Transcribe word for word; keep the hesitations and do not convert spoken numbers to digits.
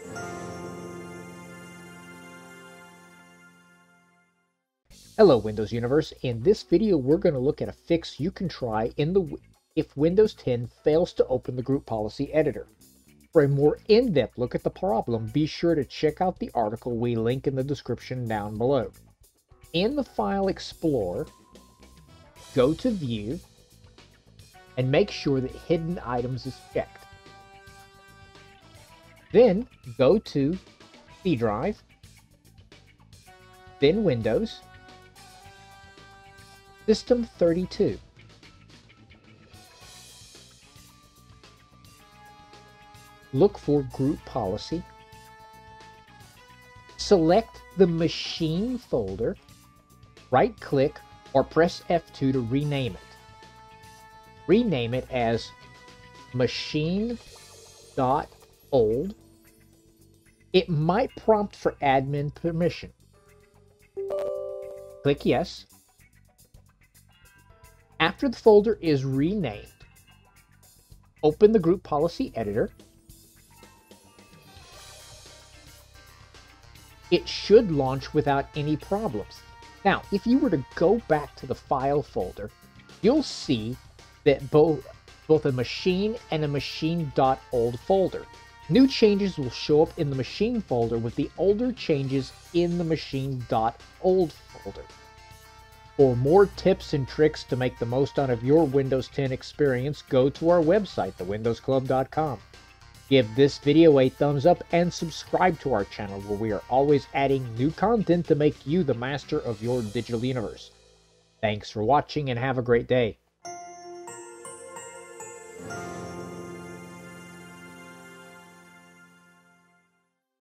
Hello Windows Universe. In this video we're going to look at a fix you can try in the if Windows ten fails to open the group policy editor. For a more in-depth look at the problem, be sure to check out the article we link in the description down below. In the File Explorer, go to View and make sure that Hidden Items is checked. Then go to C Drive, then Windows, System thirty-two. Look for Group Policy. Select the Machine folder, right-click, or press F two to rename it. Rename it as machine.old. It might prompt for admin permission. Click Yes. After the folder is renamed, open the Group Policy Editor. It should launch without any problems. Now, if you were to go back to the File folder, you'll see that both, both a Machine and a Machine.old folder. New changes will show up in the Machine folder with the older changes in the Machine.old folder. For more tips and tricks to make the most out of your Windows ten experience, go to our website, the windows club dot com. Give this video a thumbs up and subscribe to our channel where we are always adding new content to make you the master of your digital universe. Thanks for watching and have a great day.